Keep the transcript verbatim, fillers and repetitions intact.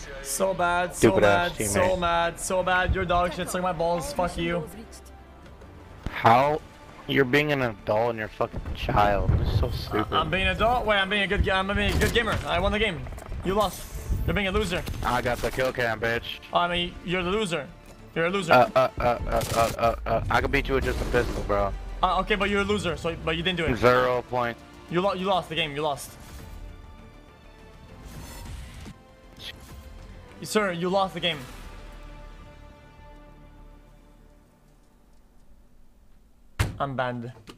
So bad, so Stupid bad, ass so teammate. mad, so bad. You're dog shit. Suck my balls. Fuck you. How? You're being an adult and you're a fucking child. This is so stupid. Uh, I'm being an adult. Wait, I'm being a good. I'm being a good gamer. I won the game. You lost. You're being a loser. I got the kill cam, bitch. I mean, you're the loser. You're a loser. Uh, uh, uh, uh, uh, uh, uh. I can beat you with just a pistol, bro. Uh, okay, but you're a loser. So, but you didn't do it. Zero point. You lost. You lost the game. You lost. Sir, you lost the game. I'm banned.